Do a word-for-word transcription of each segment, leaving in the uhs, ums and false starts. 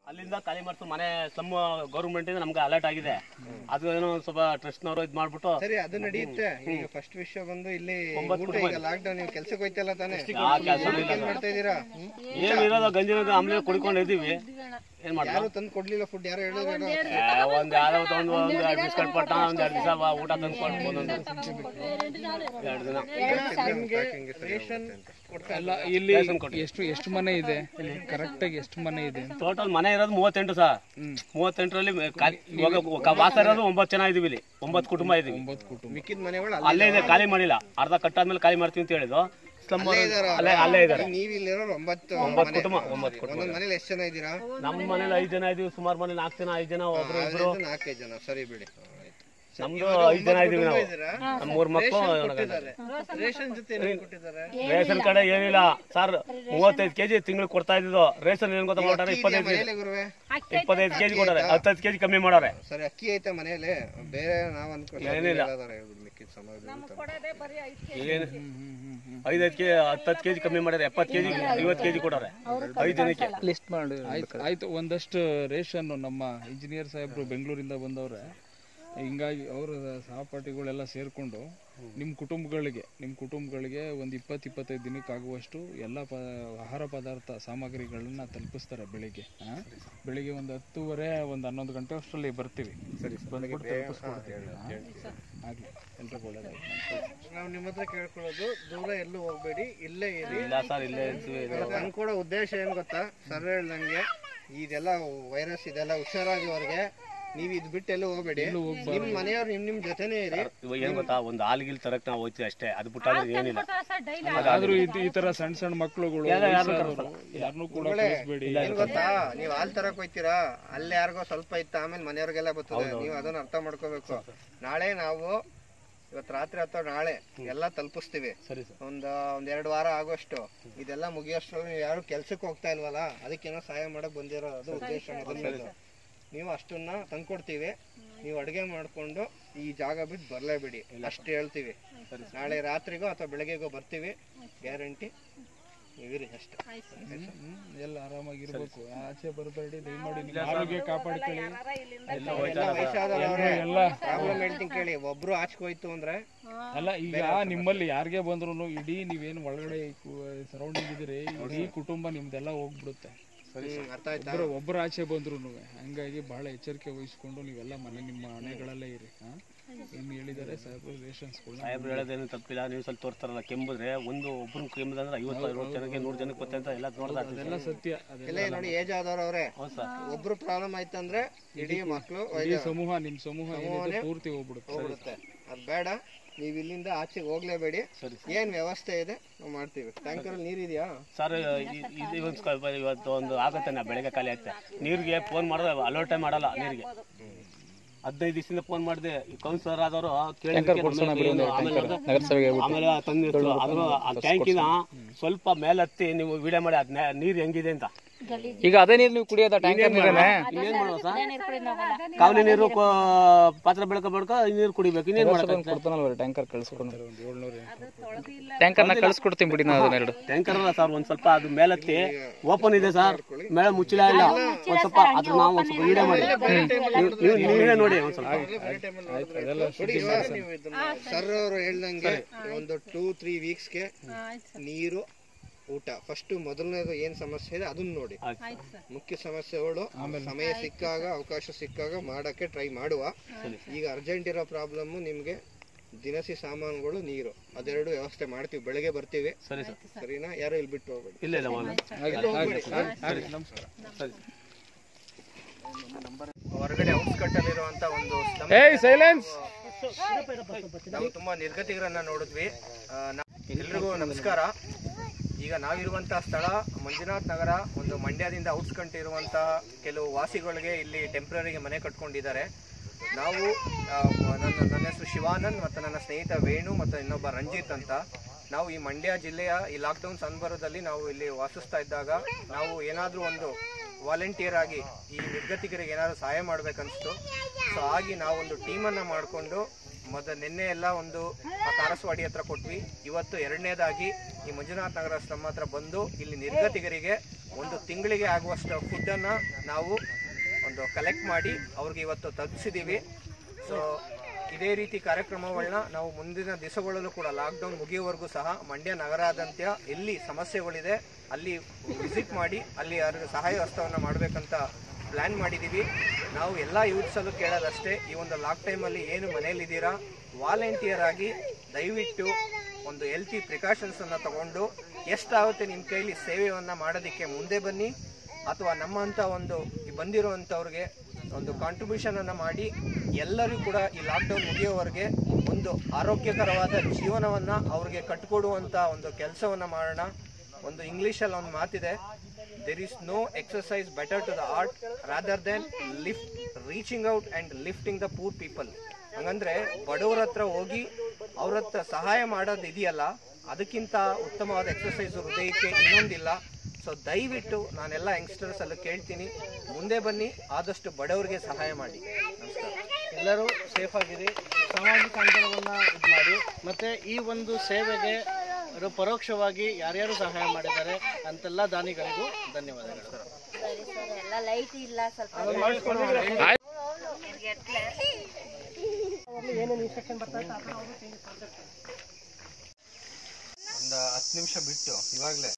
ಅಲ್ಲಿಂದ ಖಾಲಿ ಮಾಡ್ತು ಮನೆ ಸ್ಲಮ್ ಗೌರ್ಮೆಂಟ್ ಇಂದ ನಮ್ಗೆ ಅಲರ್ಟ್ ಆಗಿದೆ. ಅದು ಏನೋ ಸ್ವಲ್ಪ ಟ್ರಸ್ಟ್ ನವರು ಇದು ಮಾಡ್ಬಿಟ್ಟು ಸರಿ ಅದು ನಡೆಯುತ್ತೆ. ಈಗ ಫಸ್ಟ್ ವಿಷಯ ಬಂದು ಇಲ್ಲಿ ಲಾಕ್ ಡೌನ್ ನೀವು ಕೆಲ್ಸಕ್ಕೆ ಹೋಯ್ತಲ್ಲ ತಾನೆ, ಏನ್ ಮಾಡ್ತಾ ಇದೀರಾ? ಏನ್ ಇರೋದು ಗಂಜಿನ ಆಮ್ಲೆ ಕುಡ್ಕೊಂಡು ಇದ್ದೀವಿ. ಏನ್ ಮಾಡ್ತಾರೆ ಯಾರು ತಂದು ಕೊಡ್ಲಿಲ್ಲ ಫುಡ್? ಯಾರು ಹೇಳಿದ್ರು? ಒಂದ್ ಯಾವ್ದೋ ಒಂದು ಒಂದು ಎರಡು ಬಿಸ್ಕಟ್ ಪಟ್ಟ ಒಂದ್ ಎರಡು ದಿವಸ ಊಟ ತಂದು ಕೊಡ್ಬೋದು ಎರಡು ದಿನ. ಅಲ್ಲ ಇಲ್ಲಿ ಎಷ್ಟು ಎಷ್ಟು ಮನೆ ಇದೆ ಕರೆಕ್ಟ್ ಆಗಿ? ಎಷ್ಟು ಮನೆ ಇದೆ ಟೋಟಲ್? ಮನೆ ಇರೋದು ಮೂವತ್ತೆಂಟು ಸರ್. ಮೂವತ್ತೆಂಟರಲ್ಲಿ ವಾಸ ಇರೋದು ಒಂಬತ್ತು ಜನ ಇದೀವಿ ಇಲ್ಲಿ, ಒಂಬತ್ತು ಕುಟುಂಬ ಇದೀವಿ. ಒಂಬತ್ತು ಕುಟುಂಬ ಮಿಕ್ಕಿದ ಮನೆಗಳು ಅಲ್ಲೇ ಇದೆ, ಖಾಲಿ ಮಾಡಿಲ್ಲ. ಅರ್ಧ ಕಟ್ಟಾದ್ಮೇಲೆ ಖಾಲಿ ಮಾಡ್ತೀವಿ ಅಂತ ಹೇಳಿದ್ರು. ಅಲ್ಲೇ ಅಲ್ಲೇ ಇದಾರೆ. ನೀವು ಇಲ್ಲಿರೋರು ಒಂಬತ್ತು ಒಂಬತ್ತು ಕುಟುಂಬ. ಒಂಬತ್ತು ಕುಟುಂಬ. ಒಂದೊಂದು ಮನೇಲಿ ಎಷ್ಟು ಜನ ಇದ್ದೀರಾ? ನಮ್ಮ ಮನೇಲಿ ಐದು ಜನ ಇದೀವಿ. ಸುಮಾರು ಮನೇಲಿ ನಾಲ್ಕು ಜನ ಐದು ಜನ ಒಬ್ರು ಇಬ್ರು ನಾಲ್ಕೈದು ಜನ. ಸರಿ ಬಿಡಿ. ನಮ್ದು ಐದು ಜನ ಇದೀವಿ ನಾವು. ನಮ್ಮ ಮೂರ್ ಮಕ್ಕಳು. ರೇಷನ್ ಕಡೆ ಏನಿಲ್ಲ ಸರ್. ಮೂವತ್ತೈದು ಕೆಜಿ ತಿಂಗಳು ಕೊಡ್ತಾ ಇದ್ದು. ರೇಷನ್ ಏನ್ ಗೊತ್ತಾ ಮಾಡ್ತಾರೆ? ಇಪ್ಪತ್ತೈದು ಇಪ್ಪತ್ತೈದು ಕೆಜಿ ಕೊಡಾರೆ, ಹತ್ತೈದು ಕೆಜಿ ಕಮ್ಮಿ ಮಾಡಾರೆ. ಸರಿ ಅಕ್ಕಿ ಐತೆ ಮನೇಲಿ? ಬೇರೆ ನಾವ್ ಅನ್ಕೊಂಡು ಏನಿಲ್ಲ. ಐದೈದು ಕೆಜಿ ಹತ್ತತ್ತು ಕೆಜಿ ಕಮ್ಮಿ ಮಾಡ್ಯಾರ. ಎಪ್ಪತ್ತು ಕೆಜಿ ಐವತ್ತು ಕೆಜಿ ಕೊಡಾರೆ ಐದು ಜನಕ್ಕೆ. ಲಿಸ್ಟ್ ಮಾಡಿ ಆಯ್ತು. ಒಂದಷ್ಟು ರೇಷನ್ ನಮ್ಮ ಇಂಜಿನಿಯರ್ ಸಾಹೇಬ್ರು ಬೆಂಗಳೂರಿಂದ ಬಂದವ್ರೆ. ಹಿಂಗಾಗಿ ಅವರ ಸಹಪಾಠಿಗಳೆಲ್ಲ ಸೇರಿಕೊಂಡು ನಿಮ್ಮ ಕುಟುಂಬಗಳಿಗೆ ನಿಮ್ಮ ಕುಟುಂಬಗಳಿಗೆ ಒಂದು ಇಪ್ಪತ್ತು ಇಪ್ಪತ್ತೈದು ದಿನಕ್ಕಾಗುವಷ್ಟು ಎಲ್ಲ ಪ ಆಹಾರ ಪದಾರ್ಥ ಸಾಮಗ್ರಿಗಳನ್ನ ತಲುಪಿಸ್ತಾರೆ. ಬೆಳಿಗ್ಗೆ ಬೆಳಿಗ್ಗೆ ಒಂದು ಹತ್ತುವರೆ ಒಂದು ಹನ್ನೊಂದು ಗಂಟೆ ಅಷ್ಟರಲ್ಲಿ ಬರ್ತೀವಿ. ಸರಿ, ಬಂದ್ಬಿಟ್ಟು ತಲುಪಿಸ್ಕೊಡ್ತೀವಿ. ಆಗಲಿ, ಎಲ್ರಿಗೂ ಒಳ್ಳೆಯದಾಗಿ. ನಾವು ನಿಮ್ಮ ಹತ್ರ ಕೇಳ್ಕೊಳ್ಳೋದು, ದೂರ ಎಲ್ಲೂ ಹೋಗ್ಬೇಡಿ, ಇಲ್ಲೇ ಇರಿ. ಇಲ್ಲ ಸರ್, ಇಲ್ಲೇ ಇರ್ತೀವಿ. ನನ್ ಕೂಡ ಉದ್ದೇಶ ಏನ್ ಗೊತ್ತಾ ಸರ್? ಹೇಳ್ದಂಗೆ ಇದೆಲ್ಲ ವೈರಸ್ ಇದೆಲ್ಲ ಹುಷಾರಾಗಿವರೆಗೆ ನೀವ್ ಇದ್ ಬಿಟ್ಟು ಎಲ್ಲೂ ಹೋಗ್ಬೇಡಿ. ನಿಮ್ ಮನೆಯವ್ರು ನಿಮ್ ನಿಮ್ ಜೊತೆನೇ ಇರಿ. ಏನ್ ಗೊತ್ತಾ, ಒಂದು ಹಾಲ್ಗಿಲ್ ತರಕ್ ನಾವು ಹೋಗ್ತೀವಿ ಅಷ್ಟೇ. ಅದು ಬಿಟ್ಟಾದ್ರೆ ಏನಿಲ್ಲ. ಆದ್ರೂ ಈ ತರ ಸಣ್ಣ ಸಣ್ಣ ಮಕ್ಳುಗಳು ಯಾರನ್ನೂ ಕೂಡ ಕಳಿಸ್ಬೇಡಿ. ಏನ್ ಗೊತ್ತಾ, ನೀವ್ ಹಾಲ್ ತರಕ್ ಹೋಯ್ತೀರಾ, ಅಲ್ಲಿ ಯಾರಿಗೋ ಸ್ವಲ್ಪ ಇತ್ತು, ಆಮೇಲೆ ಮನೆಯವ್ರಿಗೆಲ್ಲ ಬರ್ತದೆ. ನೀವು ಅದನ್ನ ಅರ್ಥ ಮಾಡ್ಕೋಬೇಕು. ನಾಳೆ ನಾವು ಇವತ್ತು ರಾತ್ರಿ ಅಥವಾ ನಾಳೆ ಎಲ್ಲ ತಲುಪಿಸ್ತೀವಿ. ಒಂದ್ ಒಂದ್ ಎರಡು ವಾರ ಆಗೋಷ್ಟು ಇದೆಲ್ಲ ಮುಗಿಯೋಷ್ಟು. ನೀವು ಯಾರು ಕೆಲ್ಸಕ್ಕೆ ಹೋಗ್ತಾ ಇಲ್ವಲ್ಲ, ಅದಕ್ಕೇನೋ ಸಹಾಯ ಮಾಡಕ್ ಬಂದಿರೋ ಅದು ಉದ್ದೇಶ. ಮೊದಲನೇದು ನೀವು ಅಷ್ಟನ್ನ ತಂದ್ಕೊಡ್ತೀವಿ. ನೀವು ಅಡುಗೆ ಮಾಡ್ಕೊಂಡು ಈ ಜಾಗ ಬಿಟ್ಟು ಬರಲೇಬೇಡಿ ಅಷ್ಟು ಹೇಳ್ತೀವಿ. ನಾಳೆ ರಾತ್ರಿಗೋ ಅಥವಾ ಬೆಳಗ್ಗೆಗೋ ಬರ್ತೀವಿ, ಗ್ಯಾರಂಟಿ. ನೀವಿರಿ ಅಷ್ಟೇ. ಎಲ್ಲ ಆರಾಮಾಗಿರ್ಬೇಕು. ಆಚೆ ಬರಬೇಡಿ ದಯಮಾಡಿ. ಆರೋಗ್ಯ ಕಾಪಾಡ್ಕೊಳ್ಳಿ. ವಯಸ್ಸಾದವರೇ ಪ್ರಾಬ್ಲಮ್ ಹೇಳ್ತೀನಿ ಕೇಳಿ. ಒಬ್ರು ಆಚೆ ಹೋಯ್ತು ಅಂದ್ರೆ ಅಲ್ಲ, ಈಗ ನಿಮ್ಮಲ್ಲಿ ಯಾರಿಗೆ ಬಂದ್ರು ಇಡೀ ನೀವೇನು ಒಳಗಡೆ ಸರೌಂಡಿಂಗ್ ಇದ್ದೀರಿ, ಇಡೀ ಕುಟುಂಬ ನಿಮ್ದೆಲ್ಲ ಹೋಗ್ಬಿಡುತ್ತೆ. ಒಬ್ಬರು ಒಬ್ಬರು ಆಚೆ ಬಂದ್ರು. ಹಂಗಾಗಿ ಬಹಳ ಎಚ್ಚರಿಕೆ ವಹಿಸ್ಕೊಂಡು ನೀವೆಲ್ಲ ಮನೆ ನಿಮ್ಮ ಮನೆಗಳಲ್ಲೇ ಇರಿ. ಇನ್ನು ಹೇಳಿದ್ದಾರೆ ಸಾಹೇಬ್ರು ರೇಷನ್ಸ್ ಸಾಹೇಬ್ರು ಹೇಳೋದೇನು ತಪ್ಪಿಲ್ಲ. ನೀವು ಸ್ವಲ್ಪ ತೋರಿಸ್ತಾರಲ್ಲ, ಕೆಂಬುದ್ರೆ ಒಂದು ಒಬ್ರು ಕೆಂಬುದಂದ್ರೆ ಐವತ್ತು ಅರವತ್ತು ಜನಕ್ಕೆ ನೂರು ಜನಕ್ಕೆ ಗೊತ್ತೆ ಅಂತ ಎಲ್ಲ ನೋಡ್ತಾ ಅದೆಲ್ಲ ಸತ್ಯ. ಅದೆಲ್ಲ ನೋಡಿ, ಏಜ್ ಆದವ್ರವ್ರೆ ಒಬ್ರು ಪ್ರಾಬ್ಲಮ್ ಆಯ್ತಂದ್ರೆ ಇಡೀ ಮಕ್ಕಳು ಸಮೂಹ ನಿಮ್ ಸಮೂಹ ಪೂರ್ತಿ ಹೋಗ್ಬಿಡುತ್ತೆ. ಅದ್ ಬೇಡ. ನೀವ್ ಇಲ್ಲಿಂದ ಆಚೆಗೆ ಹೋಗ್ಲೇಬೇಡಿ. ಏನ್ ವ್ಯವಸ್ಥೆ ಇದೆ ನಾವು ಮಾಡ್ತೀವಿ. ಟ್ಯಾಂಕರ್ ಅಲ್ಲಿ ನೀರ್ ಇದೆಯಾ ಸರ್? ಇವತ್ತು ಒಂದು ಆಗತ್ತೆ, ನಾ ಬೆಳಗ್ಗೆ ಖಾಲಿ ಆಗ್ತದೆ. ನೀರಿಗೆ ಫೋನ್ ಮಾಡಿದ್ರೆ ಅಲರ್ಟ್ ಮಾಡಲ್ಲ. ನೀರಿಗೆ ಹದಿನೈದು ದಿವಸದಿಂದ ಫೋನ್ ಮಾಡಿದೆ. ಕೌನ್ಸಿಲರ್ ಆದವರು ಆಮೇಲೆ ತಂದಿದ್ರು. ಅದ್ರ ಆ ಟ್ಯಾಂಕಿನ ಸ್ವಲ್ಪ ಮೇಲೆ ಹತ್ತಿ ನೀವು ವಿಡಿಯೋ ಮಾಡಿ ಅದ್ ನೀರ್ ಹೆಂಗಿದೆ ಅಂತ. ಈಗ ಅದೇ ನೀರು ನೀವು ಕುಡಿಯೋದ ಟ್ಯಾಂಕರ್ ನೀರೇ? ಇನ್ನೇನ್ ಮಾಡುವ ಸರ್? ಕಾವಲಿ ನೀರು ಪಾತ್ರ ಬೆಳಕ ಬೆಳಕ ನೀರು ಕುಡಿಬೇಕು. ಇನ್ನೇನ್ ಮಾಡ್ತಾನಲ್ವ? ಟ್ಯಾಂಕರ್ ಕಳ್ಸ್ಕೊಂಡು ಟ್ಯಾಂಕರ್ನ ಕಳ್ಸ್ಕೊಡ್ತೀನಿ ಬಿಡಿ. ನಾವು ಎರಡು ಟ್ಯಾಂಕರ್ ಅಲ್ಲ ಸರ್, ಒಂದ್ ಸ್ವಲ್ಪ ಅದು ಮೇಲತ್ತಿ ಓಪನ್ ಇದೆ ಸರ್, ಮೇಲೆ ಮುಚ್ಚಲ ಇಲ್ಲ. ಒಂದ್ ಸ್ವಲ್ಪ ಅದ್ರ ನಾವು ಒಂದ್ ಸ್ವಲ್ಪ ವಿಡಿಯೋ ಮಾಡಿ ನೀವೇ ನೋಡಿ ಒಂದ್ ಸ್ವಲ್ಪ. ಸರ್ ಅವರು ಹೇಳ್ದಂಗೆ ಒಂದು ಟೂ ತ್ರೀ ವೀಕ್ಸ್ಗೆ ನೀರು ಊಟ ಫಸ್ಟ್ ಮೊದಲನೇದು ಏನ್ ಸಮಸ್ಯೆ ಇದೆ ಅದನ್ನ ನೋಡಿ. ಮುಖ್ಯ ಸಮಸ್ಯೆಗಳು ಸಮಯ ಸಿಕ್ಕಾಗ ಅವಕಾಶ ಸಿಕ್ಕಾಗ ಮಾಡಕ್ಕೆ ಟ್ರೈ ಮಾಡುವ. ಈಗ ಅರ್ಜೆಂಟ್ ಇರೋ ಪ್ರಾಬ್ಲಮ್ ನಿಮ್ಗೆ ದಿನಸಿ ಸಾಮಾನುಗಳು, ನೀರು, ಅದೆರಡು ವ್ಯವಸ್ಥೆ ಮಾಡ್ತೀವಿ. ಬೆಳಗ್ಗೆ ಬರ್ತೀವಿ, ಸರಿನಾ? ಯಾರು ಇಲ್ಲಿ ಬಿಟ್ಟು ಹೋಗ್ಬೇಡಿ. ಇಲ್ಲ ಇಲ್ಲ ಹೊರಗಡೆ ಔಟ್ಸ್ಕಟ್ಟಲ್ಲಿರುವಂತ ಒಂದು ನಾವು ತುಂಬಾ ನಿರ್ಗತಿಕರನ್ನ ನೋಡಿದ್ವಿ. ಎಲ್ರಿಗೂ ನಮಸ್ಕಾರ. ಈಗ ನಾವಿರುವಂತ ಸ್ಥಳ ಮಂಜುನಾಥ್ ನಗರ, ಒಂದು ಮಂಡ್ಯದಿಂದ ಔಟ್ಸ್ಕಂಟ್ ಇರುವಂತ ಕೆಲವು ವಾಸಿಗಳಿಗೆ ಇಲ್ಲಿ ಟೆಂಪ್ರರಿಗೆ ಮನೆ ಕಟ್ಕೊಂಡಿದ್ದಾರೆ. ನಾವು ನನ್ನ ನನ್ನ ಹೆಸರು ಶಿವಾನಂದ್ ಮತ್ತು ನನ್ನ ಸ್ನೇಹಿತ ವೇಣು ಮತ್ತು ಇನ್ನೊಬ್ಬ ರಂಜಿತ್ ಅಂತ. ನಾವು ಈ ಮಂಡ್ಯ ಜಿಲ್ಲೆಯ ಈ ಲಾಕ್ಡೌನ್ ಸಂದರ್ಭದಲ್ಲಿ ನಾವು ಇಲ್ಲಿ ವಾಸಿಸ್ತಾ ಇದ್ದಾಗ ನಾವು ಏನಾದರೂ ಒಂದು ವಾಲಂಟಿಯರ್ ಆಗಿ ಈ ನಿರ್ಗತಿಕರಿಗೆ ಏನಾದರೂ ಸಹಾಯ ಮಾಡಬೇಕನ್ನಿಸ್ತು. ಸೊ ಹಾಗೆ ನಾವೊಂದು ಟೀಮನ್ನು ಮಾಡಿಕೊಂಡು ಮೊದಲು ನಿನ್ನೆ ಎಲ್ಲ ಒಂದು ಕಾರಸವಾಡಿ ಹತ್ರ ಕೊಟ್ವಿ. ಇವತ್ತು ಎರಡನೇದಾಗಿ ಈ ಮಂಜುನಾಥ್ ನಗರ ನಮ್ಮ ಹತ್ರ ಬಂದು ಇಲ್ಲಿ ನಿರ್ಗತಿಗರಿಗೆ ಒಂದು ತಿಂಗಳಿಗೆ ಆಗುವಷ್ಟು ಫುಡ್ಡನ್ನು ನಾವು ಒಂದು ಕಲೆಕ್ಟ್ ಮಾಡಿ ಅವ್ರಿಗೆ ಇವತ್ತು ತಲುಪಿಸಿದ್ದೀವಿ. ಸೊ ಇದೇ ರೀತಿ ಕಾರ್ಯಕ್ರಮಗಳನ್ನ ನಾವು ಮುಂದಿನ ದಿವಸಗಳಲ್ಲೂ ಕೂಡ ಲಾಕ್ಡೌನ್ ಮುಗಿಯುವವರೆಗೂ ಸಹ ಮಂಡ್ಯ ನಗರಾದ್ಯಂತ ಎಲ್ಲಿ ಸಮಸ್ಯೆಗಳಿದೆ ಅಲ್ಲಿ ವಿಸಿಟ್ ಮಾಡಿ ಅಲ್ಲಿ ಅವ್ರಿಗೆ ಸಹಾಯ ಹಸ್ತವನ್ನು ಮಾಡಬೇಕಂತ ಪ್ಲ್ಯಾನ್ ಮಾಡಿದ್ದೀವಿ. ನಾವು ಎಲ್ಲ ಯೂತ್ಸಲ್ಲೂ ಕೇಳೋದಷ್ಟೇ, ಈ ಒಂದು ಲಾಕ್ ಟೈಮಲ್ಲಿ ಏನು ಮನೇಲಿದ್ದೀರಾ ವಾಲಂಟಿಯರ್ ಆಗಿ ದಯವಿಟ್ಟು ಒಂದು ಹೆಲ್ತಿ ಪ್ರಿಕಾಷನ್ಸನ್ನು ತಗೊಂಡು ಎಷ್ಟಾಗುತ್ತೆ ನಿಮ್ಮ ಕೈಲಿ ಸೇವೆಯನ್ನು ಮಾಡೋದಕ್ಕೆ ಮುಂದೆ ಬನ್ನಿ, ಅಥವಾ ನಮ್ಮಂಥ ಒಂದು ಬಂದಿರುವಂಥವ್ರಿಗೆ ಒಂದು ಕಾಂಟ್ರಿಬ್ಯೂಷನನ್ನು ಮಾಡಿ ಎಲ್ಲರಿಗೂ ಕೂಡ ಈ ಲಾಕ್ಡೌನ್ ಮುಗಿಯೋವರೆಗೆ ಒಂದು ಆರೋಗ್ಯಕರವಾದ ಜೀವನವನ್ನು ಅವ್ರಿಗೆ ಕಟ್ಟಿಕೊಡುವಂಥ ಒಂದು ಕೆಲಸವನ್ನು ಮಾಡೋಣ. ಒಂದು ಇಂಗ್ಲೀಷಲ್ಲಿ ಒಂದು ಮಾತಿದೆ, there is no exercise better to the heart rather than lift reaching out and lifting the poor people. ಹಂಗಂದ್ರೆ ಬಡವ್ರ ಹತ್ರ ಹೋಗಿ ಅವ್ರ ಹತ್ರ ಸಹಾಯ ಮಾಡೋದು ಇದೆಯಲ್ಲ, ಅದಕ್ಕಿಂತ ಉತ್ತಮವಾದ ಎಕ್ಸಸೈಸ್ ಹೃದಯಕ್ಕೆ ಇನ್ನೊಂದಿಲ್ಲ. ಸೊ ದಯವಿಟ್ಟು ನಾನೆಲ್ಲ ಯಂಗ್ಸ್ಟರ್ಸ್ ಎಲ್ಲ ಕೇಳ್ತೀನಿ, ಮುಂದೆ ಬನ್ನಿ, ಆದಷ್ಟು ಬಡವರಿಗೆ ಸಹಾಯ ಮಾಡಿ. ನಮಸ್ಕಾರ. ಎಲ್ಲರೂ ಸೇಫ್ ಆಗಿರಿ, ಸಾಮಾಜಿಕ ಅಂತರವನ್ನು ಇದು ಮಾಡಿ, ಮತ್ತು ಈ ಒಂದು ಸೇವೆಗೆ ಪರೋಕ್ಷವಾಗಿ ಯಾರ್ಯಾರು ಸಹಾಯ ಮಾಡಿದ್ದಾರೆ ಅಂತೆಲ್ಲ ದಾನಿಗಳಿಗೂ ಧನ್ಯವಾದಗಳು. ಎಲ್ಲ ಲೈಟ್ ಇಲ್ಲ, ಸ್ವಲ್ಪ ಒಂದು ಹತ್ತು ನಿಮಿಷ ಬಿಟ್ಟು ಇವಾಗಲೇ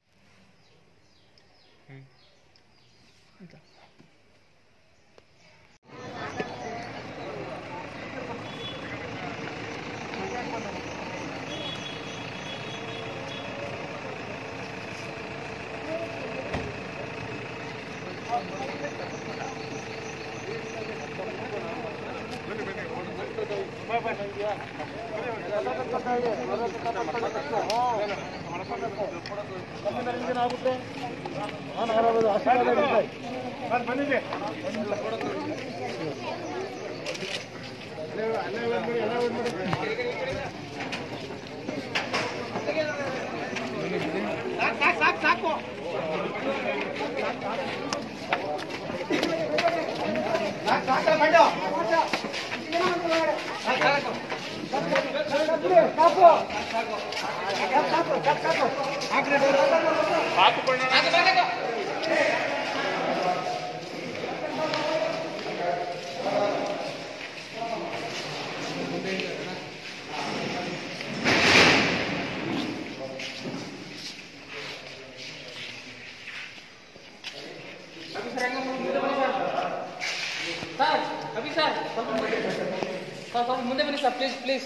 ಸಾಕು ಮುಂದೆ ಬನ್ನಿ ಸರ್, ಪ್ಲೀಸ್ ಪ್ಲೀಸ್.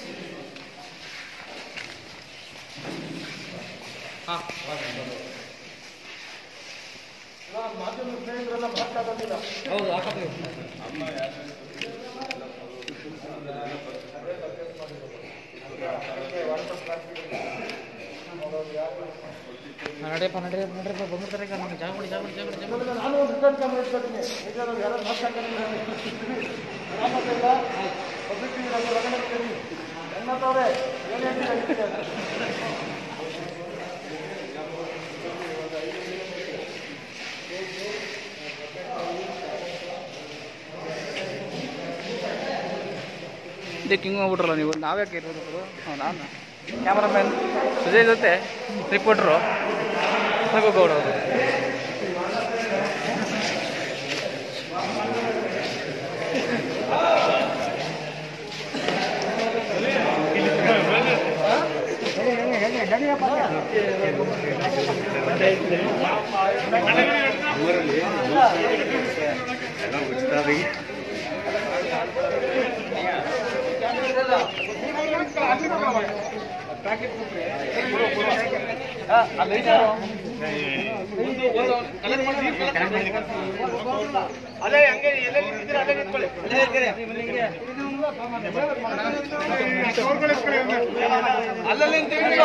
ಹಾಂ ಹೌದು ಹಾಕಬೇಕು. ನಡೆಯಪ್ಪ ನಡೆ ನಡ್ರಪ್ಪ ಬಂದ್ಬಿಡ್ತಾರೆ. ನಮಗೆ ಜಾಗ ಕೊಡಿ ಜಾಗ ಕೊಡಿ ಜಾಗ ಕೊಡಿ ಜಾಗ ಕೊಡಿ. ನಾನು ಒಂದು ರಿಟರ್ನ್ ಕ್ಯಾಮ್ರಾ ಇಟ್ಕೊಳ್ತೀನಿ. ಯಾರು ಮಾತಾಡ್ತಾರೆ ಎನ್ನತ್ತವ್ರೆ ಏನು ಹೇಳ್ತೀರಾ? ಇದಕ್ಕೆ ಹಿಂಗೆ ಹೋಗ್ಬಿಟ್ರಲ್ಲ ನೀವು. ನಾವ್ಯಾಕೆ ಇರ್ಬೋದು? ಹಾಂ, ನಾನು ಕ್ಯಾಮ್ರಾಮ್ಯಾನ್ ಸುಜಯ್ ಜೊತೆ ರಿಪೋರ್ಟ್ರು ರಘುಗೌಡ ಅವರು. ಅದೇ ಹಂಗೆ ಎಲ್ಲೆಲ್ಲಿ ನಿಂತಿದ್ರೆ ಅಲ್ಲೇ ನಿಂತ್ಕೊಳ್ಳಿ. ಅಲ್ಲಲ್ಲಿ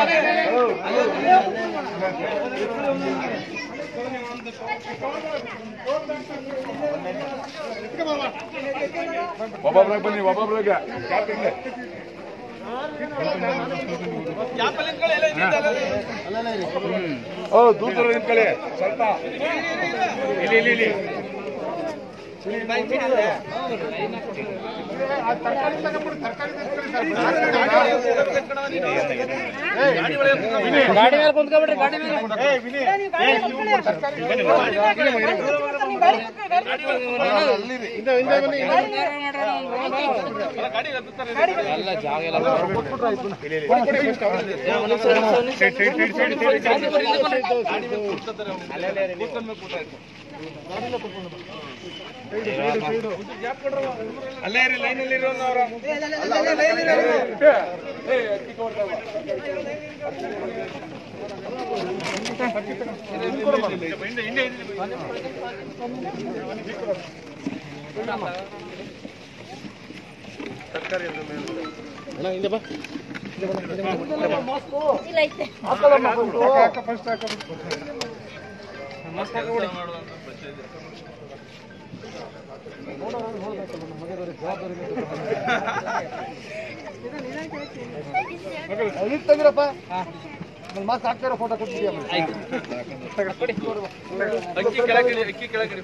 ಒಬ್ಬೊಬ್ರಾಗ ಬನ್ನಿ, ಒಬ್ಬೊಬ್ರಾಗ ಓ ದೂರ ನಿಂತ್ಕೊಳ್ಳಿ ಸ್ವಲ್ಪ. ಇಲ್ಲಿ ಇಲ್ಲಿ ಇಲ್ಲಿ ಗಾಡಿ ಮೇಲೆ ಕುಂತ್ಕೊಬಿಡ್ರಿ ಗಾಡಿ ಮೇಲೆ ಎಲ್ಲ ಜಾಗ ಎಲ್ಲ ಅಲ್ಲೇ ಇರಿ ಲೈನಲ್ಲಿ ಇರೋರು ತರಕಾರಿ ತಂದಿರಪ್ಪ ಮಾಸ್ಕ್ ಹಾಕ್ತಾರ ಫೋಟೋ ಕೊಡ್ತೀವಿ ಅಕ್ಕಿ ಕೆಳಗಡೆ ಅಕ್ಕಿ ಕೆಳಗಡೆ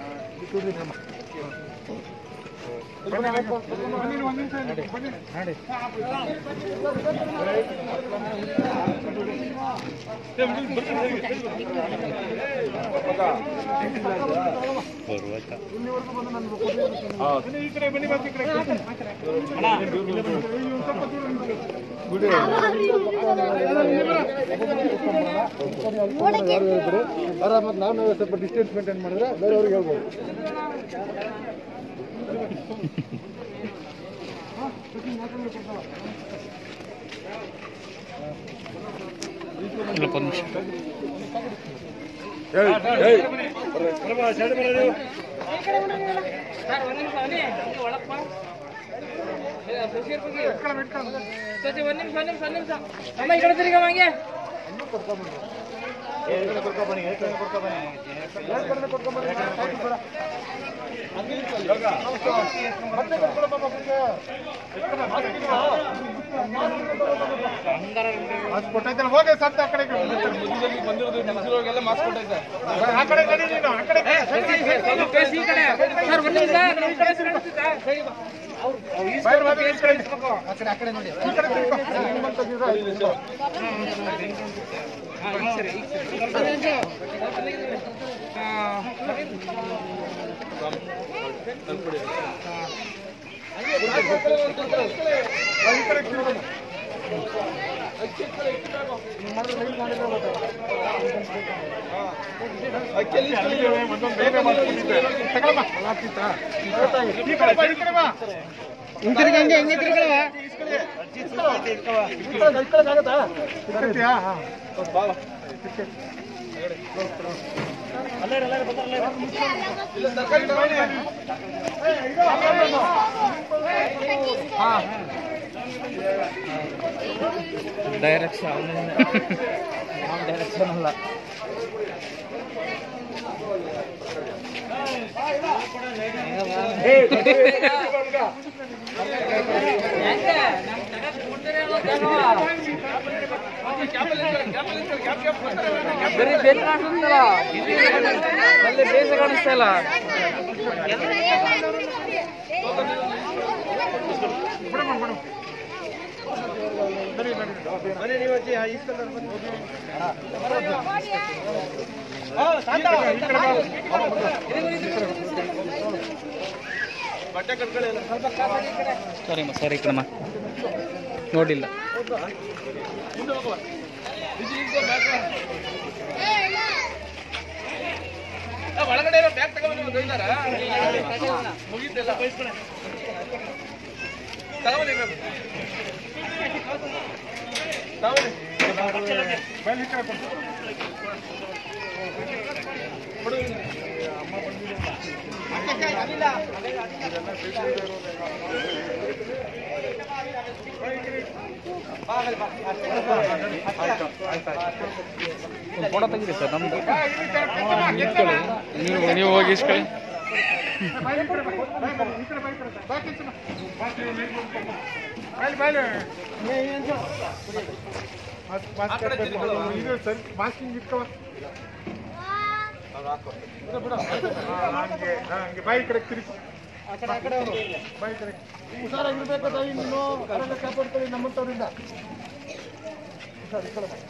ಈ ಕಡೆ ಬನ್ನಿ ಬಾಕಿ ಕಡೆ ಆರಾಮಾಗಿ ನಾವು ಸ್ವಲ್ಪ ಡಿಸ್ಟೆನ್ಸ್ ಮೇಂಟೈನ್ ಮಾಡಿದ್ರೆ ಬೇರೆಯವ್ರಿಗೆ ಹೇಳ್ಬೋದು. ಕೊಟ್ಟೈತೆ ಹೋಗಿ ಸತ್ತ ಆ ಕಡೆ ಬಂದಿರೋದು ಮಾಸ್ಕ್ ಕೊಟ್ಟೈತೆ ಆ ಕಡೆ ನಡಿ ನೀನು ಆ ಕಡೆ ಆ ಕಡೆ ನೋಡಿ ಈ ಕಡೆ ಡೈರೆಕ್ಷನ್ ಡೈರೆಕ್ಷನ್ ಅಲ್ಲ ಬರೀ ಬೇರೆ ಕಾಣಿಸ್ತಲ್ಲ ಅಲ್ಲಿ ಬೇಸ ಕಾಣಿಸ್ತಾ ಇಲ್ಲ ಸರಿ ಸರಿ ಕಣಮ್ಮ ನೋಡಿಲ್ಲ ಒಳಗಡೆ ಬ್ಯಾಗ್ ತಗೊಂಡು ಮುಗಿತಿಲ್ಲ ತಗೊಂಡಿ ಫೋಟೋ ತೆಗೀರಿ ಸರ್ ನಮ್ದು ನೀವು ನೀವು ಹೋಗಿ ಇಸ್ಕೊಳ್ಳಿ ಮಾಸ್ಕಿಂಗ್ ಇಟ್ಕೋ ಬಾಯಿ ಕಡೆ ತಿರುಗಿ ಬಾಯಿ ಕಡೆ ಹುಷಾರಾಗಿರ್ಬೇಕು ತಾಯಿ, ನೀನು ಅರಣ್ಯ ಕಾಪಾಡ್ತೀವಿ ನಮ್ಮಂಥವ್ರಿಂದ. ಹುಷಾರು ಈ ಕಡೆ ಬಾ.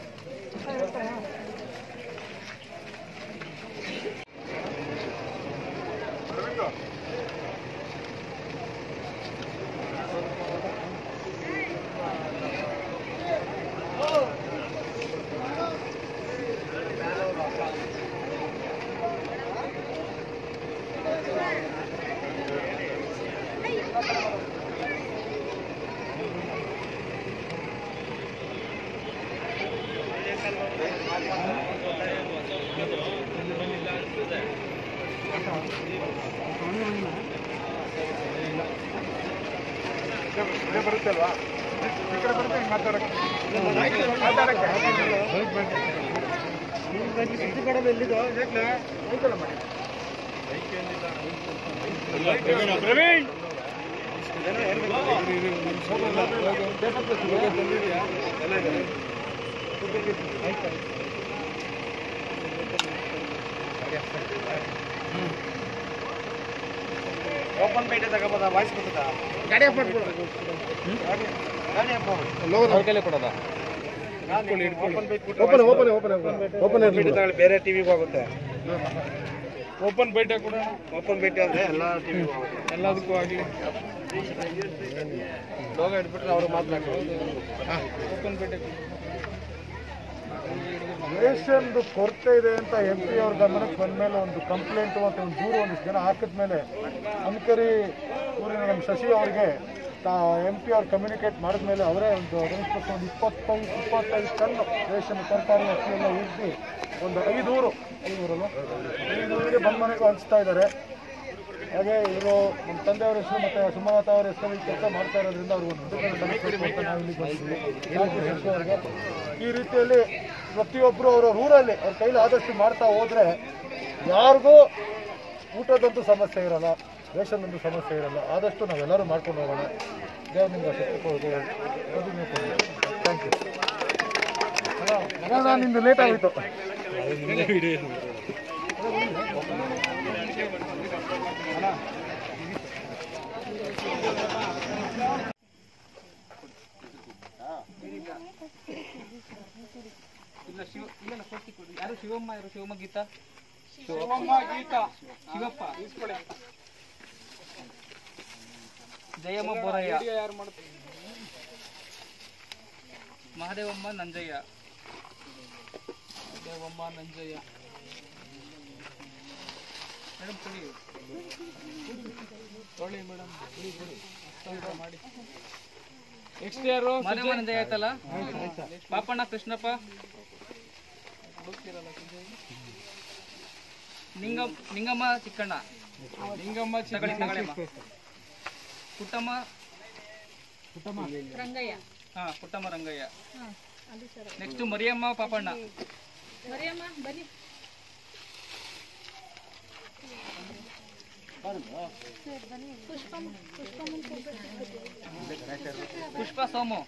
ಬರುತ್ತಲ್ವಾ ಈ ಕಡೆ ಬರುತ್ತೆ ಮಾತಾಡಕ್ಕೆ ಮಾತಾಡಕ್ಕೆ ಸುದ್ದಿ ಕಡೆ ಎಲ್ಲಿದೋ ಆಯ್ತಲ್ಲ ಮಾಡಿ ಪ್ರವೀಣ್ ಓಪನ್ ಪೇಟೆ ತಗೋಬೋದ ವಾಯ್ಸ್ ಕೊಡ್ತದ ಗಾಡಿ ಅಪ್ ಮಾಡ್ಕೊಡು ಗಾಡಿ ಅಪ್ ಅವ್ರ ಕೈಲೇ ಕೊಡೋದ ಓಪನ್ ಓಪನ್ ಓಪನ್ ಓಪನ್ ಪೇಟೆ ತಗೊಳ್ಳಿ ಬೇರೆ ಟಿವಿಗೆ ಹೋಗುತ್ತೆ ಓಪನ್ ಪೇಟೆ ಕೂಡ ಓಪನ್ ಪೇಟೆ ಅಂದ್ರೆ ಎಲ್ಲ ಟಿವಿಗೆ ಹೋಗುತ್ತೆ ಎಲ್ಲದಕ್ಕೂ ಆಗಲಿ ಲೋಗ ಇಟ್ಬಿಟ್ರೆ ಅವರು ಮಾತನಾಡ್ತಾರೆ ಓಪನ್ ಪೇಟೆ ರೇಷನ್ದು ಕೊರತೆ ಇದೆ ಅಂತ ಎಂ ಪಿ ಅವ್ರ ಗಮನಕ್ಕೆ ಬಂದ ಮೇಲೆ ಒಂದು ಕಂಪ್ಲೇಂಟು ಮತ್ತು ಒಂದು ದೂರು ಒಂದಿಷ್ಟು ಜನ ಹಾಕಿದ ಮೇಲೆ ಅನ್ಕರಿ ಊರಿನ ನಮ್ಮ ಶಶಿ ಅವರಿಗೆ ಎಂ ಪಿ ಅವ್ರು ಕಮ್ಯುನಿಕೇಟ್ ಮಾಡಿದ ಮೇಲೆ ಅವರೇ ಒಂದು ಅದಕ್ಕೆ ಒಂದು ಇಪ್ಪತ್ತೈದು ಇಪ್ಪತ್ತೈದು ಟನ್ ರೇಷನ್ ತರಕಾರಿ ಅಕ್ಕಿಯೆಲ್ಲ ಉಳಿಸಿ ಒಂದು ಐದೂರು ಐನೂರಲ್ಲ ಐನೂರಿಗೆ ಬಂದ ಮನೆಗೂ ಹಂಚ್ತಾ ಇದ್ದಾರೆ. ಹಾಗೆ ಇವರು ನಮ್ಮ ತಂದೆಯವರ ಹೆಸರು ಮತ್ತು ಸುಮಲತ ಅವರ ಹೆಸರಲ್ಲಿ ಕೆಲಸ ಮಾಡ್ತಾ ಇರೋದ್ರಿಂದ ಅವ್ರಿಗೆ ಒಂದು ಅಂತ ನಾವು ಇಲ್ಲಿ ಬಂದಿದ್ವಿ ಅವರಿಗೆ. ಈ ರೀತಿಯಲ್ಲಿ ಪ್ರತಿಯೊಬ್ಬರು ಅವರ ಊರಲ್ಲಿ ಅವ್ರ ಕೈಲಿ ಆದಷ್ಟು ಮಾಡ್ತಾ ಹೋದರೆ ಯಾರಿಗೂ ಊಟದಂತೂ ಸಮಸ್ಯೆ ಇರಲ್ಲ, ರೇಷನ್ದಂತೂ ಸಮಸ್ಯೆ ಇರಲ್ಲ. ಆದಷ್ಟು ನಾವೆಲ್ಲರೂ ಮಾಡ್ಕೊಂಡು ಹೋಗೋಣ. ದೇವ್ರ ಥ್ಯಾಂಕ್ ಯು. ನಾನು ನಿಮ್ದು ಲೇಟ್ ಆಗಿತ್ತು. ಇಲ್ಲ ಶಿವ ಇಲ್ಲ ಕೊಡ್ತಿ ಕೊಡಿ. ಯಾರು ಶಿವಮ್ಮ ಯಾರು ಶಿವಮ್ಮ ಗೀತಾ ಶಿವಮ್ಮ ಗೀತಾ ಶಿವಪ್ಪ ಜಯಮ್ಮ ಬೋರಯ್ಯ ಯಾರು ಮಾಡ್ತಾರೆ ಮಹಾದೇವಮ್ಮ ನಂಜಯ್ಯ ಮಹಾದೇವಮ್ಮ ನಂಜಯ್ಯ ಮೇಡಮ್ ಕೊಡಿ ತೊಳಿ ಮೇಡಮ್ ಮಾಡಿ ನೆಕ್ಸ್ಟ್ ಯಾರು ಮಹಾದೇವಮ್ಮ ನಂಜಯ್ಯ ಆಯ್ತಲ್ಲ ಪಾಪಣ್ಣ ಕೃಷ್ಣಪ್ಪ ನಿಂಗಮ್ ನಿಂಗಮ್ಮ ಚಿಕ್ಕಣ್ಣ ನಿಂಗಮ್ಮ ಚಿಕ್ಕಣ್ಣ ಪುಟ್ಟಮ್ಮ ಪುಟ್ಟಮ್ಮ ರಂಗಯ್ಯ ಹಾ ಪುಟ್ಟಮ್ಮ ರಂಗಯ್ಯ ನೆಕ್ಸ್ಟ್ ಮರಿಯಮ್ಮ ಪಾಪಣ್ಣ ಮರಿಯಮ್ಮ ಬನ್ನಿ ಪುಷ್ಪ ಸೋಮು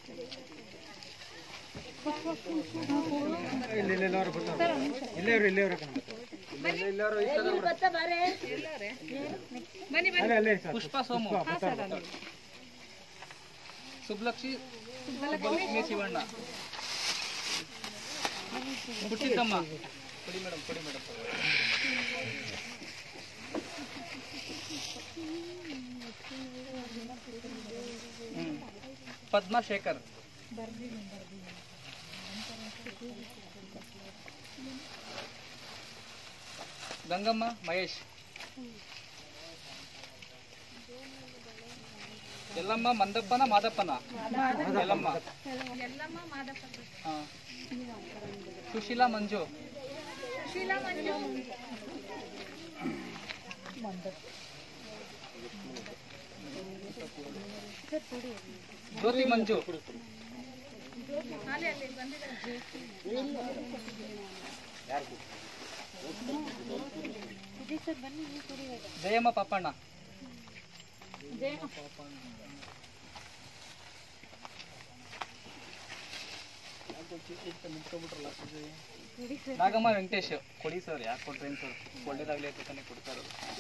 ಪುಷ್ಪ ಸೋಮು ಸುಬ್ಲಕ್ಷಿ ಸುಬ್ಬಲಕ್ಷ್ಮಿ ಶಿವಣ್ಣ ಪುಟ್ಟಿದ್ದಮ್ಮ ಕೊಡಿ ಮೇಡಮ್ ಕೊಡಿ ಮೇಡಮ್ ಪದ್ಮಶೇಖರ್ ಗಂಗಮ್ಮ ಮಹೇಶ್ ಎಲ್ಲಮ್ಮ ಮಂದಪ್ಪನ ಮಾದಪ್ಪನ ಎಲ್ಲಮ್ಮ ಹಾ ಸುಶೀಲಾ ಮಂಜು ಜ್ಯೋತಿ ಮಂಜು ಜಯಮ್ಮ ಪಾಪಣ್ಣ ನಾಗಮ್ಮ ವೆಂಕಟೇಶ್ ಕೊಡಿ ಸರ್, ಯಾಕೆ ಕೊಟ್ರೇನು ಸರ್, ಒಳ್ಳೇದಾಗಲಿ ಅಂತ ತಾನೇ ಕೊಡ್ತಾರೆ.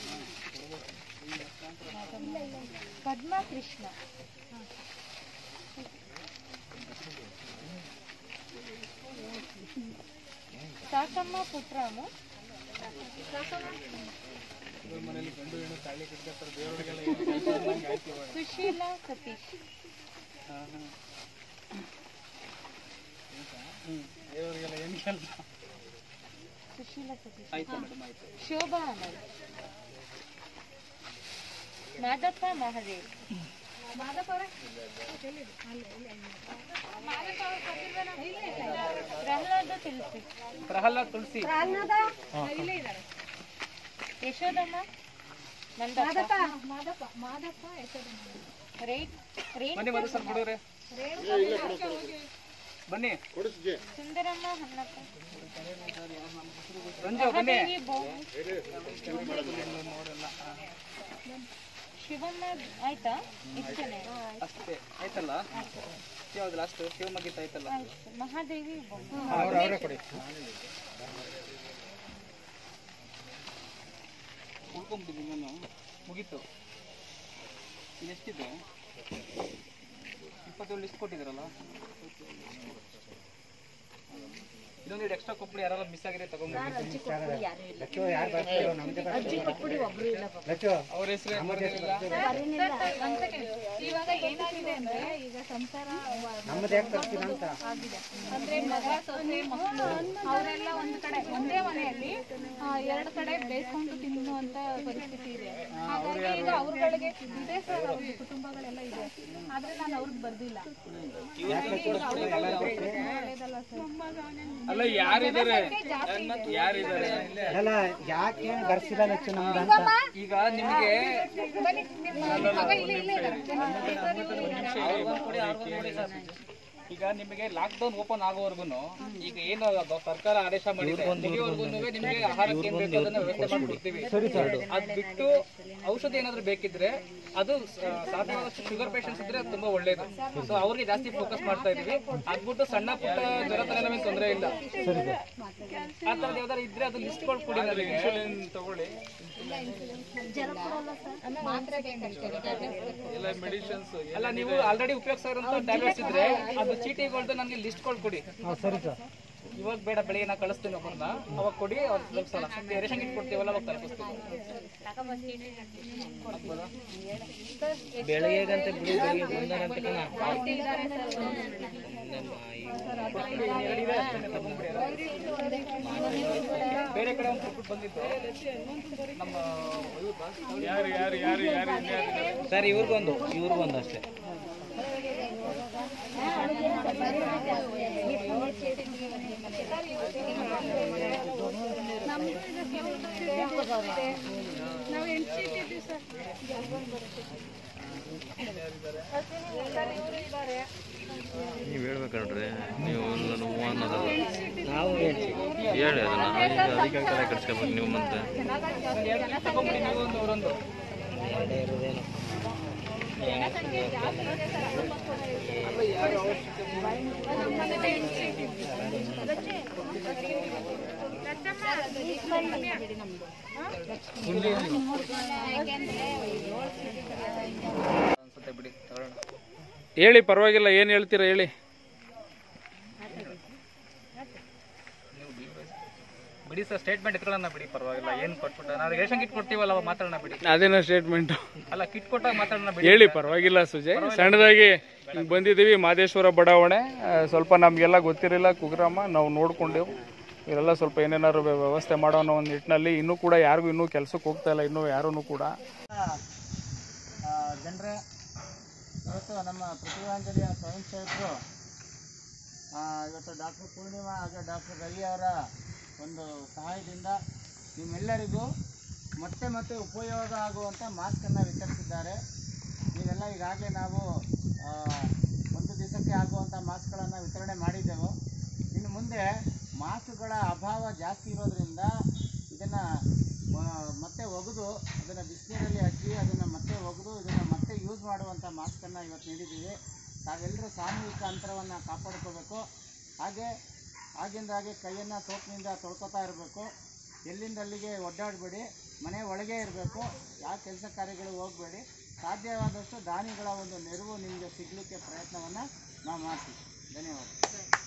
ಪದ್ಮಾ ಕೃಷ್ಣ, ಸಾಕಮ್ಮ ಪುಟ್ರಾಮು, ಸುಶೀಲಾ ಸತೀಶ್, ಸುಶೀಲಾ ಸತೀಶ್, ಶೋಭಾ ಅಮಲ್, ಮಾದಪ್ಪ ಮಹಾದೇವ್, ಪ್ರಹ್ಲಾದ ತುಳಸಿ, ಪ್ರಹ್ಲಾದ್ ತುಳಸಿ, ಯಶೋದಮ್ಮ, ನಂದಪ್ಪ, ಬನ್ನಿ ಮಧು ಸರ್ ಬಿಡೋರೆ, ಬನ್ನಿ ಸುಂದರಮ್ಮ ಹೊನ್ನಪ್ಪ, ರಂಜು ಬನ್ನಿ, ಶಿವಮ್ಮ. ಆಯ್ತಾ? ಇಷ್ಟನೇ ಅಷ್ಟೇ ಆಯ್ತಲ್ಲ? ಯಾವ್ದು ಲಾಸ್ಟ್ ಶಿವಮಗೀತ ಆಯ್ತಲ್ಲ? ಮಹಾದೇವಿ ಉಳ್ಕೊಂಬಿಟ್ಟಿದ್ದೀನಿ ನಾನು, ಮುಗೀತು. ಇದೆಷ್ಟಿದೆ? ಇಪ್ಪತ್ತೇಳು ಲಿಸ್ಟ್ ಕೊಟ್ಟಿದ್ದೀರಲ್ಲ, ಇದೊಂದು ಎಕ್ಸ್ಟ್ರಾ ಕೊಪ್ಪಳಿ ಯಾರು ಮಿಸ್ ಆಗಿರೋ ತಗೊಂಡು ಅವ್ರ ಹೆಸರು ಇವಾಗ ಏನಾಗಿದೆ ಅಂದ್ರೆ ಈಗ ಸಂಸಾರ ಅಂದ್ರೆ ಮಗ ಸೊಸೆ ಮಕ್ಕಳು ಅವರೆಲ್ಲ ಒಂದ್ ಕಡೆ ಒಂದೇ ಮನೆಯಲ್ಲಿ ಎರಡು ಕಡೆ ಬೇಯಿಸ್ಕೊಂಡು ತಿನ್ನುವಂತ ಪರಿಸ್ಥಿತಿ ಇದೆ. ಹಾಗಾಗಿ ಈಗ ಅವ್ರಗಳಿಗೆ ಇದೆ ಸರ್, ಅವ್ರ ಕುಟುಂಬಗಳೆಲ್ಲ ಇದೆ, ಆದ್ರೆ ನಾನು ಅವ್ರಿಗೆ ಬರ್ದಿಲ್ಲ. ಒಳ್ಳೇದಲ್ಲ ಸರ್. ಅಲ್ಲ ಯಾರಿದ್ದಾರೆ ಯಾರಿದ್ದಾರೆ ಈಗ ನಿಮಗೆ ಈಗ ನಿಮಗೆ ಲಾಕ್ಡೌನ್ ಓಪನ್ ಆಗೋವರೆಗೂ ಈಗ ಏನು ಸರ್ಕಾರ ಆದೇಶ ಮಾಡಿದೆ ಮುಗಿಯೋವರೆಗೂ ನಿಮಗೆ ಆಹಾರಕ್ಕೆ ಏನ್ ಬೇಕು ಅದನ್ನ ವ್ಯವಸ್ಥೆ ಮಾಡ್ಕೊಡ್ತೀವಿ. ಅದ್ ಬಿಟ್ಟು ಔಷಧಿ ಏನಾದ್ರು ಬೇಕಿದ್ರೆ ಅದು ಸಾಧ್ಯವಾದಷ್ಟು ಶುಗರ್ ಪೇಷಂಟ್ಸ್ ಇದ್ರೆ ಅದು ತುಂಬಾ ಒಳ್ಳೇದು. ಸೊ ಅವ್ರಿಗೆ ಜಾಸ್ತಿ ಫೋಕಸ್ ಮಾಡ್ತಾ ಇದೀವಿ. ಅದ್ಬಿಟ್ಟು ಸಣ್ಣ ಪುಟ್ಟ ಜ್ವರ ತಲೆನೋವಿನ ತೊಂದರೆ ಇಲ್ಲ. ಆ ತರದ್ ಯಾವ್ದಾರು ಇದ್ರೆ ಅದು ಲಿಸ್ಟ್ ಕೊಡಿ, ಇನ್ಸುಲಿನ್ ತಗೊಳ್ಳಿ, ಅಲ್ಲ ನೀವು ಆಲ್ರೆಡಿ ಉಪಯೋಗಿಸ್ತಾ ಇರೋಂಥ ಟ್ಯಾಬ್ಲೆಟ್ಸ್ ಇದ್ರೆ ಅದು ಚೀಟಿಗಳ್ದು ನನಗೆ ಲಿಸ್ಟ್ ಕೊಡಿ. ಇವಾಗ ಬೇಡ, ಬೆಳಿಗ್ಗೆ ನಾ ಕಳಿಸ್ತೀನಿ ಒಬ್ಬರನ್ನ, ಅವಾಗ ಕೊಡಿ, ಅವ್ರು ತಲುಪಿಸಲ್ಲ. ರೇಷನ್ ಕಿಟ್ ಕೊಡ್ತೀವಲ್ಲ ಅವಾಗ ತಲುಪಿಸ್ತೀವಿ. ಬೆಳಗ್ಗೆಗಂತ ಬಿಡಿ, ಬೇರೆ ಕಡೆ ಒಂದು ಕೊಟ್ಬಿಟ್ಟು ಬಂದಿದ್ದು ನಮ್ಮ ಯಾರು ಯಾರು ಯಾರು ಯಾರು ಸರ್, ಇವ್ರಿಗೊಂದು ಇವ್ರಿಗೊಂದು ಅಷ್ಟೇ. ನಾವು ಎಂಟು ಸೀಟ್ ಇದ್ದೀವಿ ಸರ್. ನೀವು ಹೇಳ್ಬೇಕಲ್ರಿ, ನೀವು ಹೂವು ಅನ್ನೋದಲ್ಲ ನಾವು ಹೇಳಿ ಅದನ್ನ, ಅದಕ್ಕೆ ತಲೆ ಕೆಡಿಸ್ಕೋಬೇಕು ನೀವು. ಮತ್ತೆ ಅವರೊಂದು ಇರೋದೇನು ಬಿಡಿ ತಗೊಳ್ಳೋಣ. ಹೇಳಿ, ಪರವಾಗಿಲ್ಲ, ಏನು ಹೇಳ್ತೀರಾ ಹೇಳಿ. ಬಿಡಿ ಸರ್, ಸ್ಟೇಟ್ಮೆಂಟ್ ಎತ್ಕೊಳ್ಳೋಣ ಬಿಡಿ, ಪರವಾಗಿಲ್ಲ. ಏನು ಕೊಟ್ಬಿಟ್ಟು ನಾವು ರೇಷನ್ ಕಿಟ್ ಕೊಡ್ತೀವಲ್ಲ ಅವಾಗ ಮಾತಾಡೋಣ ಬಿಡಿ. ಅದೇನೋ ಸ್ಟೇಟ್ಮೆಂಟು ಅಲ್ಲ, ಕಿಟ್ ಕೊಟ್ಟಾಗ ಮಾತಾಡೋಣ ಬಿಡಿ. ಹೇಳಿ, ಪರವಾಗಿಲ್ಲ ಸುಜಯ್. ಸಣ್ಣದಾಗಿ ಹಿಂಗೆ ಬಂದಿದ್ದೀವಿ ಮಾದೇಶ್ವರ ಬಡಾವಣೆ. ಸ್ವಲ್ಪ ನಮಗೆಲ್ಲ ಗೊತ್ತಿರಲಿಲ್ಲ ಕುಗ್ರಾಮ, ನಾವು ನೋಡ್ಕೊಂಡೆವು. ಇವರೆಲ್ಲ ಸ್ವಲ್ಪ ಏನೇನಾದ್ರು ವ್ಯವಸ್ಥೆ ಮಾಡೋ ಅನ್ನೋ ಒಂದು ನಿಟ್ಟಿನಲ್ಲಿ ಇನ್ನೂ ಕೂಡ ಯಾರಿಗೂ ಇನ್ನೂ ಕೆಲಸಕ್ಕೆ ಹೋಗ್ತಾ ಇಲ್ಲ, ಇನ್ನೂ ಯಾರೂ ಕೂಡ. ಜನರೇ, ಇವತ್ತು ನಮ್ಮ ಪ್ರತಿಭಾಂಜಲಿಯ ಸ್ವಯಂ ಸೇವಕರು ಇವತ್ತು ಡಾಕ್ಟರ್ ಪೂರ್ಣಿಮಾ ಹಾಗೆ ಡಾಕ್ಟರ್ ರವಿ ಅವರ ಒಂದು ಸಹಾಯದಿಂದ ನಿಮ್ಮೆಲ್ಲರಿಗೂ ಮತ್ತೆ ಮತ್ತೆ ಉಪಯೋಗ ಆಗುವಂಥ ಮಾಸ್ಕನ್ನು ವಿತರಿಸಿದ್ದಾರೆ. ನೀವೆಲ್ಲ ಈಗಾಗಲೇ ನಾವು ಒಂದು ದಿವಸಕ್ಕೆ ಆಗುವಂಥ ಮಾಸ್ಕ್ಗಳನ್ನು ವಿತರಣೆ ಮಾಡಿದ್ದೆವು. ಇನ್ನು ಮುಂದೆ ಮಾಸ್ಕ್ಗಳ ಅಭಾವ ಜಾಸ್ತಿ ಇರೋದ್ರಿಂದ ಇದನ್ನು ಮತ್ತೆ ಒಗೆದು ಅದನ್ನು ಬಿಸಿನೀರಲ್ಲಿ ಹಚ್ಚಿ ಅದನ್ನು ಮತ್ತೆ ಒಗೆದು ಇದನ್ನು ಮತ್ತೆ ಯೂಸ್ ಮಾಡುವಂಥ ಮಾಸ್ಕನ್ನು ಇವತ್ತು ನೀಡಿದ್ದೀವಿ. ತಾವೆಲ್ಲರೂ ಸಾಮೂಹಿಕ ಅಂತರವನ್ನು ಕಾಪಾಡ್ಕೋಬೇಕು. ಹಾಗೆ ಆಗಿಂದಾಗೆ ಕೈಯನ್ನು ಸೋಪ್ನಿಂದ ತೊಳ್ಕೊತಾ ಇರಬೇಕು. ಎಲ್ಲಿಂದ ಅಲ್ಲಿಗೆ ಒಡ್ಡಾಡಬೇಡಿ, ಮನೆ ಒಳಗೆ ಇರಬೇಕು, ಯಾವ ಕೆಲಸ ಕಾರ್ಯಗಳು ಹೋಗಬೇಡಿ. ಸಾಧ್ಯವಾದಷ್ಟು ದಾನಿಗಳ ಒಂದು ನೆರವು ನಿಮಗೆ ಸಿಗಲಿಕ್ಕೆ ಪ್ರಯತ್ನವನ್ನು ನಾವು ಮಾಡ್ತೀವಿ. ಧನ್ಯವಾದ.